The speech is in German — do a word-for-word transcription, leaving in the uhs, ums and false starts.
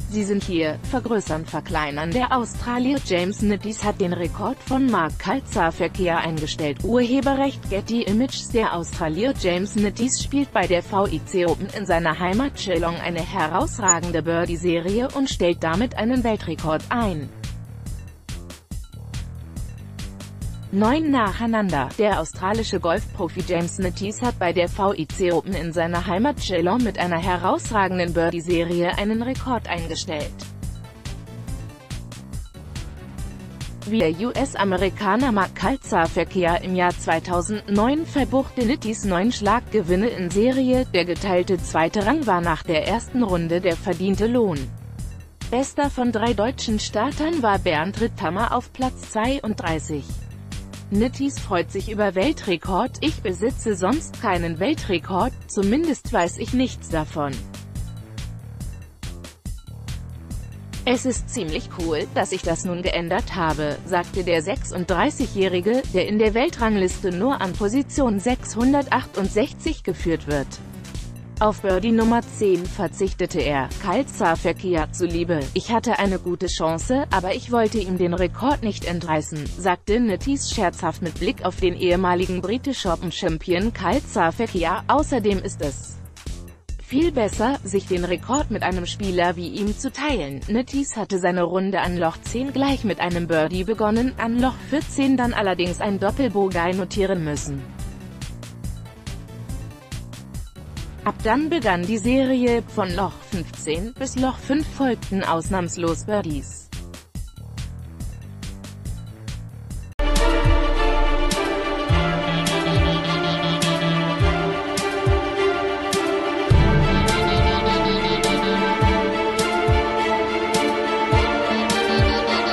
Sie sind hier, vergrößern, verkleinern. Der Australier James Nittys hat den Rekord von Mark Kaltzer-Verkehr eingestellt. Urheberrecht Getty Images. Der Australier James Nittys spielt bei der V I C Open in seiner Heimat Geelong eine herausragende Birdie-Serie und stellt damit einen Weltrekord ein. Neun nacheinander. Der australische Golfprofi James Nittys hat bei der V I C Open in seiner Heimat Geelong mit einer herausragenden Birdie-Serie einen Rekord eingestellt. Wie der U S-Amerikaner Mark Kaltzer-Verkehr im Jahr zweitausendneun verbuchte Nittys neun Schlaggewinne in Serie. Der geteilte zweite Rang war nach der ersten Runde der verdiente Lohn. Bester von drei deutschen Startern war Bernd Ritthammer auf Platz zweiunddreißig. Nittys freut sich über Weltrekord. Ich besitze sonst keinen Weltrekord, zumindest weiß ich nichts davon. Es ist ziemlich cool, dass ich das nun geändert habe, sagte der sechsunddreißigjährige, der in der Weltrangliste nur an Position sechshundertachtundsechzig geführt wird. Auf Birdie Nummer zehn verzichtete er, Kaltzer-Verkehr zuliebe. Ich hatte eine gute Chance, aber ich wollte ihm den Rekord nicht entreißen, sagte Nittys scherzhaft mit Blick auf den ehemaligen British Open Champion Kaltzer-Verkehr. Außerdem ist es viel besser, sich den Rekord mit einem Spieler wie ihm zu teilen. Nittys hatte seine Runde an Loch zehn gleich mit einem Birdie begonnen, an Loch vierzehn dann allerdings ein Doppelbogey notieren müssen. Ab dann begann die Serie, von Loch fünfzehn bis Loch fünf folgten ausnahmslos Birdies.